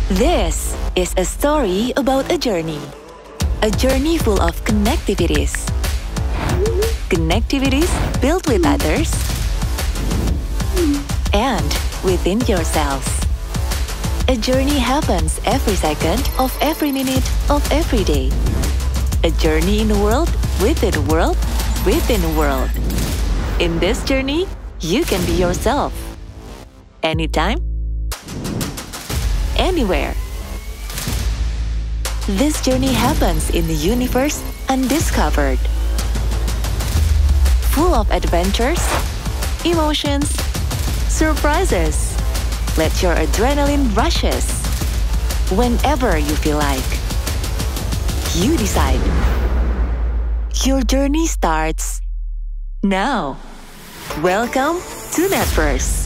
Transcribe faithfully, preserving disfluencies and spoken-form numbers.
This is a story about a journey. A journey full of connectivities. Connectivities built with others and within yourselves. A journey happens every second of every minute of every day. A journey in a world within a world within a world. In this journey, you can be yourself. Anytime, anywhere. This journey happens in the universe undiscovered. Full of adventures, emotions, surprises. Let your adrenaline rushes. Whenever you feel like. You decide. Your journey starts now. Welcome to NETVERSE.